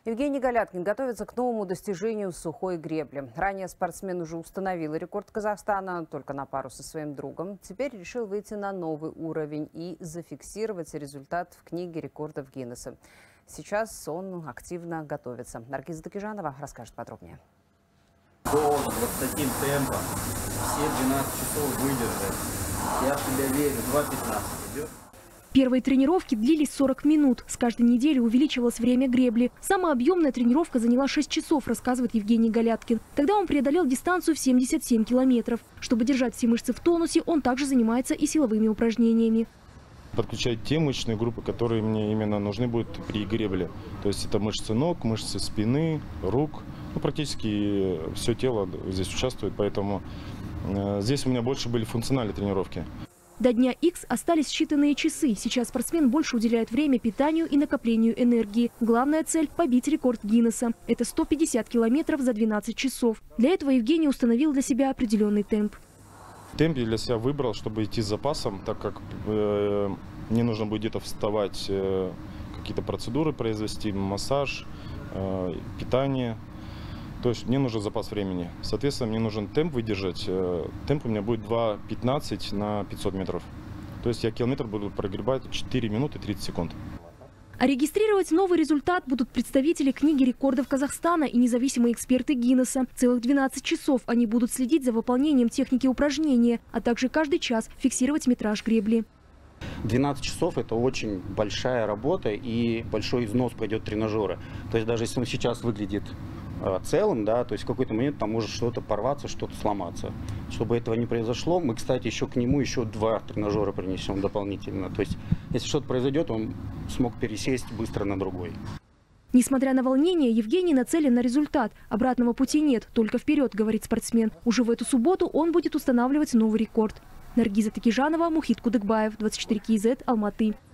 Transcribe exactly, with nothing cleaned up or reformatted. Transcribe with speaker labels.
Speaker 1: Евгений Галяткин готовится к новому достижению сухой гребли. Ранее спортсмен уже установил рекорд Казахстана только на пару со своим другом. Теперь решил выйти на новый уровень и зафиксировать результат в книге рекордов Гиннесса. Сейчас он активно готовится. Наргиза Такижанова расскажет подробнее.
Speaker 2: Долго, вот с таким темпом, все двенадцать часов выдержать. Я в тебя верю, два пятнадцать идет.
Speaker 3: Первые тренировки длились сорок минут. С каждой недели увеличивалось время гребли. Самая объемная тренировка заняла шесть часов, рассказывает Евгений Галяткин. Тогда он преодолел дистанцию в семьдесят семь километров. Чтобы держать все мышцы в тонусе, он также занимается и силовыми упражнениями.
Speaker 4: Подключать те мышечные группы, которые мне именно нужны будут при гребле. То есть это мышцы ног, мышцы спины, рук. Ну, практически все тело здесь участвует, поэтому э, здесь у меня больше были функциональные тренировки.
Speaker 3: До дня Икс остались считанные часы. Сейчас спортсмен больше уделяет время питанию и накоплению энергии. Главная цель – побить рекорд Гиннесса. Это сто пятьдесят километров за двенадцать часов. Для этого Евгений установил для себя определенный темп.
Speaker 4: Темп я для себя выбрал, чтобы идти с запасом, так как э, мне нужно будет где-то вставать, э, какие-то процедуры произвести, массаж, э, питание. То есть мне нужен запас времени. Соответственно, мне нужен темп выдержать. Темп у меня будет два пятнадцать на пятьсот метров. То есть я километр буду прогребать четыре минуты тридцать секунд.
Speaker 3: А регистрировать новый результат будут представители книги рекордов Казахстана и независимые эксперты Гиннесса. Целых двенадцать часов они будут следить за выполнением техники упражнения, а также каждый час фиксировать метраж гребли.
Speaker 5: двенадцать часов – это очень большая работа и большой износ пойдет тренажера. То есть даже если он сейчас выглядит целым, да, то есть в какой-то момент там может что-то порваться, что-то сломаться. Чтобы этого не произошло, мы, кстати, еще к нему еще два тренажера принесем дополнительно. То есть если что-то произойдет, он смог пересесть быстро на другой.
Speaker 3: Несмотря на волнение, Евгений нацелен на результат. Обратного пути нет, только вперед, говорит спортсмен. Уже в эту субботу он будет устанавливать новый рекорд. Наргиза Такижанова, Мухит Кудыкбаев, двадцать четыре ка зет, Алматы.